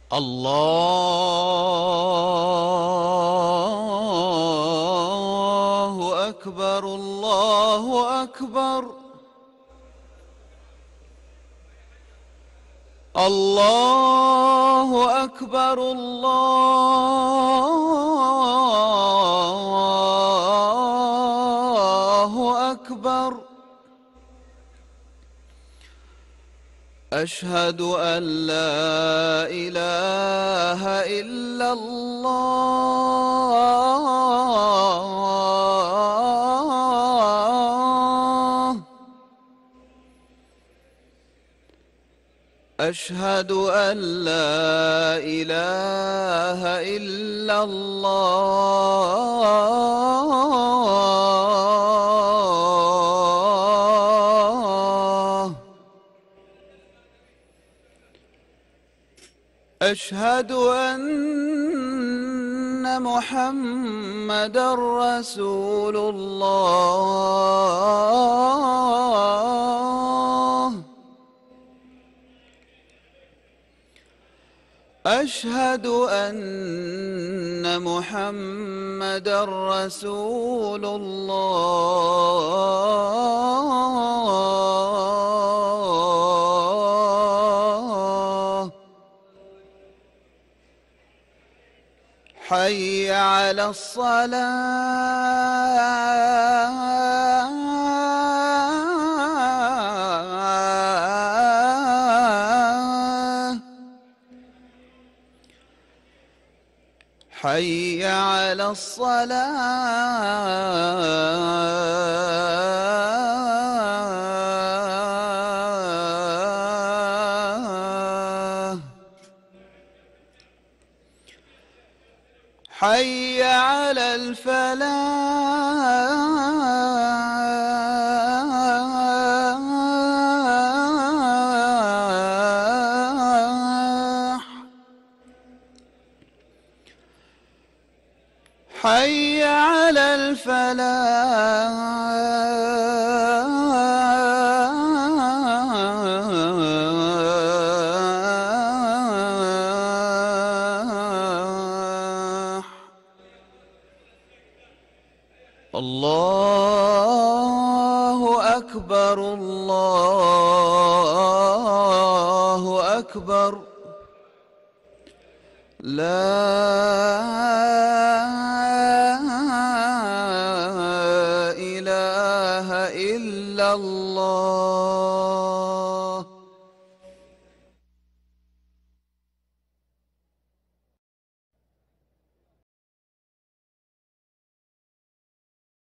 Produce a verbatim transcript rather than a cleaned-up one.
الله أكبر الله أكبر. الله أكبر الله أكبر. أشهد أن لا إله إلا الله. أشهد أن لا إله إلا الله. أشهد أن محمدًا رسول الله. أشهد أن محمدًا رسول الله. حي على الصلاة. حي على الصلاة. حي على الفلاح. حي على الفلاح. الله أكبر الله أكبر. لا إله إلا الله.